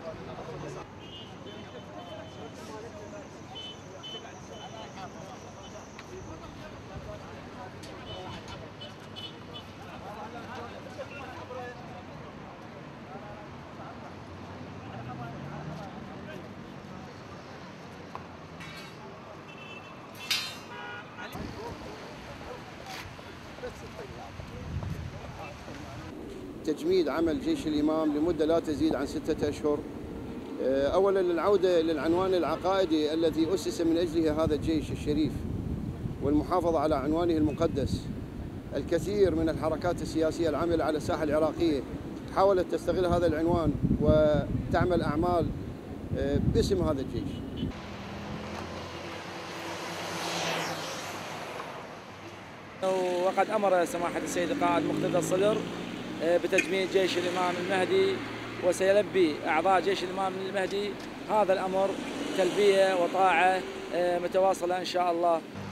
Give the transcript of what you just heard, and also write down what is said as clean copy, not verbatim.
تجميد عمل جيش الإمام لمدة لا تزيد عن 6 أشهر. أولا للعودة للعنوان العقائدي الذي أسس من أجله هذا الجيش الشريف والمحافظة على عنوانه المقدس. الكثير من الحركات السياسية العاملة على الساحة العراقية حاولت تستغل هذا العنوان وتعمل أعمال باسم هذا الجيش. وقد أمر سماحة السيد القائد مقتدى الصدر بتجميد جيش الإمام المهدي، وسيلبي أعضاء جيش الإمام المهدي هذا الأمر تلبية وطاعة متواصلة إن شاء الله.